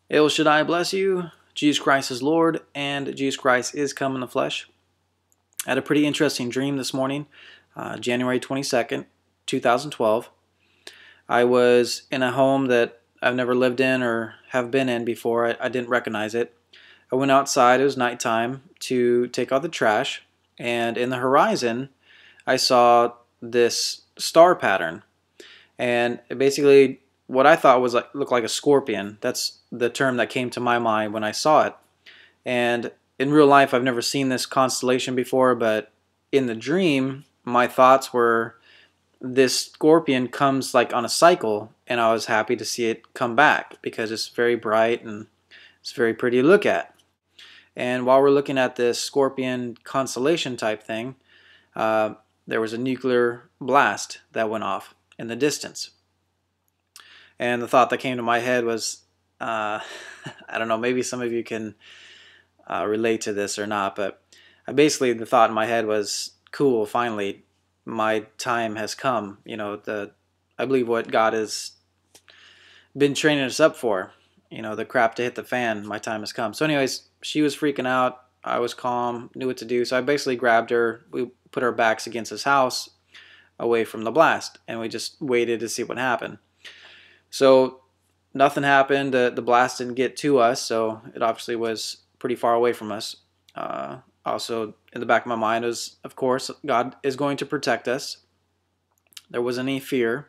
El Shaddai bless you. Jesus Christ is Lord, and Jesus Christ is come in the flesh. I had a pretty interesting dream this morning, January 22nd, 2012. I was in a home that I've never lived in or have been in before. I didn't recognize it. I went outside, it was nighttime, to take out the trash, and in the horizon, I saw this star pattern. And it basically, what I thought was looked like a scorpion. That's the term that came to my mind when I saw it. And in real life, I've never seen this constellation before, but in the dream, my thoughts were this scorpion comes like on a cycle, and I was happy to see it come back because it's very bright and it's very pretty to look at. And while we're looking at this scorpion constellation type thing, there was a nuclear blast that went off in the distance. And the thought that came to my head was, I don't know, maybe some of you can relate to this or not, but basically the thought in my head was, cool, finally my time has come. You know, I believe what God has been training us up for, you know, the crap to hit the fan, my time has come. So anyways, she was freaking out. I was calm, knew what to do. So I basically grabbed her. We put our backs against his house away from the blast, and we just waited to see what happened. So nothing happened. The blast didn't get to us, so it obviously was pretty far away from us. Also, in the back of my mind was, of course, God is going to protect us. There wasn't any fear.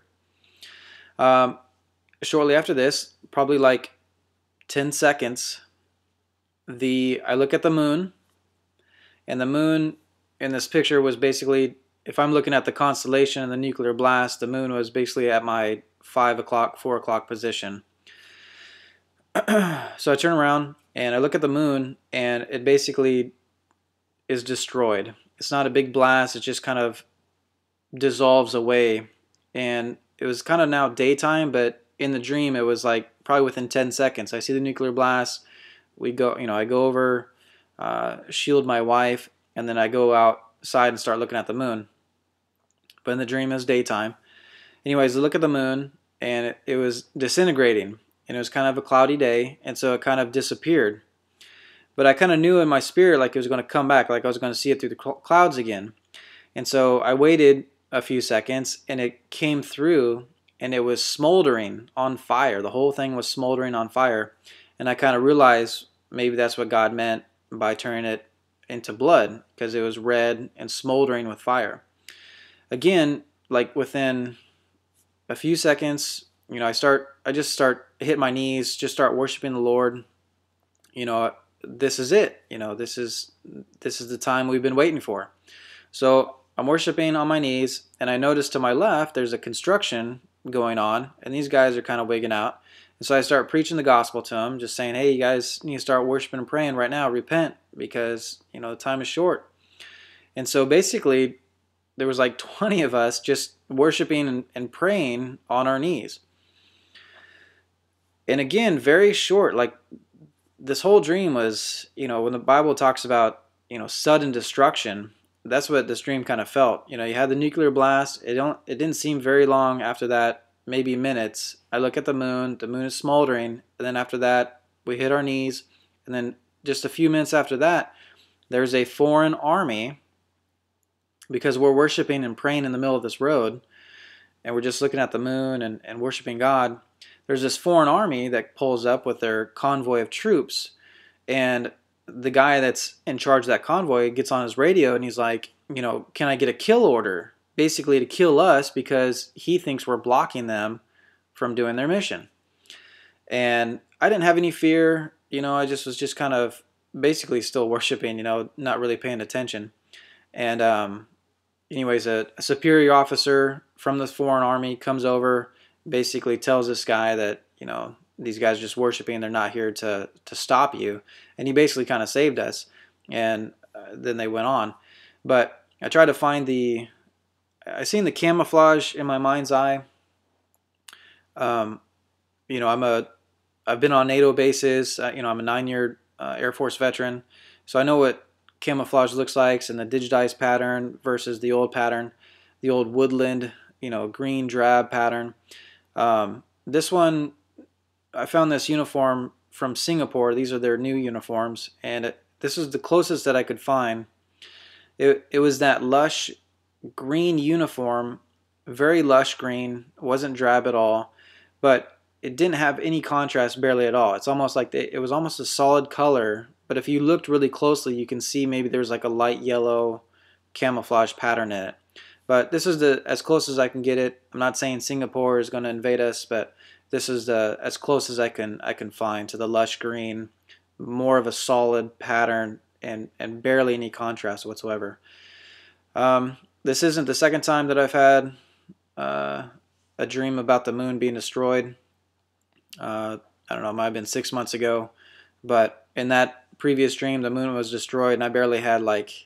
Shortly after this, probably like 10 seconds, I look at the moon, and the moon in this picture was basically, if I'm looking at the constellation and the nuclear blast, the moon was basically at my 5 o'clock, 4 o'clock position. So I turn around and I look at the moon, and it basically is destroyed. It's not a big blast, it just kind of dissolves away. And it was kind of now daytime, but in the dream it was like probably within 10 seconds. I see the nuclear blast. I go over, shield my wife, and then I go outside and start looking at the moon. But in the dream it was daytime. Anyways, I look at the moon, and it was disintegrating. And it was kind of a cloudy day, and so it kind of disappeared. But I kind of knew in my spirit like it was going to come back, like I was going to see it through the clouds again. And so I waited a few seconds, and it came through, and it was smoldering on fire. The whole thing was smoldering on fire. And I kind of realized maybe that's what God meant by turning it into blood, because it was red and smoldering with fire. Again, like within a few seconds, you know, I just start hit my knees, just start worshiping the Lord. You know, this is it. You know, this is the time we've been waiting for. So I'm worshiping on my knees, and I notice to my left there's a construction going on, and these guys are kind of wigging out. And so I start preaching the gospel to them, just saying, hey, you guys need to start worshiping and praying right now. Repent, because, you know, the time is short. And so basically, there was like 20 of us just worshiping and praying on our knees. And again, very short, like this whole dream was, you know, when the Bible talks about, you know, sudden destruction, that's what this dream kind of felt. You know, you had the nuclear blast. It didn't seem very long after that, maybe minutes. I look at the moon is smoldering, and then after that, we hit our knees, and then just a few minutes after that, there's a foreign army, because we're worshiping and praying in the middle of this road, and we're just looking at the moon and worshiping God. There's this foreign army that pulls up with their convoy of troops, and the guy that's in charge of that convoy gets on his radio, and he's like, you know, can I get a kill order? Basically to kill us, because he thinks we're blocking them from doing their mission. And I didn't have any fear. You know, I was just kind of basically still worshiping, you know, not really paying attention. And anyways, a superior officer from the foreign army comes over, basically tells this guy that, you know, these guys are just worshiping, they're not here to stop you. And he basically kind of saved us. And then they went on. But I tried to find I seen the camouflage in my mind's eye. You know, I've been on NATO bases. You know, I'm a 9-year Air Force veteran, so I know what camouflage looks like, and the digitized pattern versus the old pattern, the old woodland, you know, green drab pattern. This one, I found this uniform from Singapore. These are their new uniforms, and this is the closest that I could find. It was that lush green uniform, very lush green, wasn't drab at all, but it didn't have any contrast barely at all. It's almost like it was almost a solid color, but if you looked really closely, you can see maybe there's like a light yellow camouflage pattern in it. But this is as close as I can get it. I'm not saying Singapore is going to invade us, but this is as close as I can find to the lush green, more of a solid pattern and barely any contrast whatsoever. This isn't the second time that I've had a dream about the moon being destroyed. I don't know, it might have been 6 months ago, but in that previous dream, the moon was destroyed, and I barely had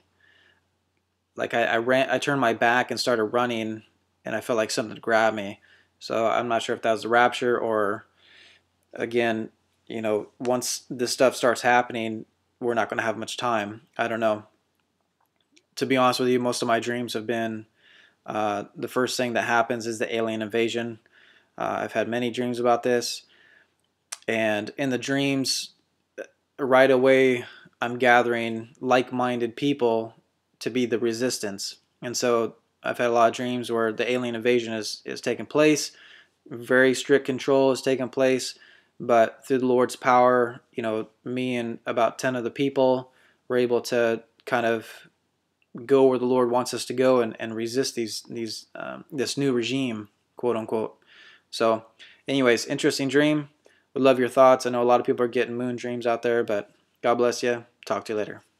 I turned my back and started running, and I felt like something grabbed me. So I'm not sure if that was the rapture or, again, you know, once this stuff starts happening, we're not going to have much time. I don't know. To be honest with you, most of my dreams have been the first thing that happens is the alien invasion. I've had many dreams about this, and in the dreams, right away, I'm gathering like-minded people to be the resistance. And so I've had a lot of dreams where the alien invasion is taking place, very strict control is taking place, but through the Lord's power, you know, me and about 10 of the people were able to kind of go where the Lord wants us to go and resist this new regime, quote unquote. So anyways, interesting dream. Would love your thoughts. I know a lot of people are getting moon dreams out there, but God bless you. Talk to you later.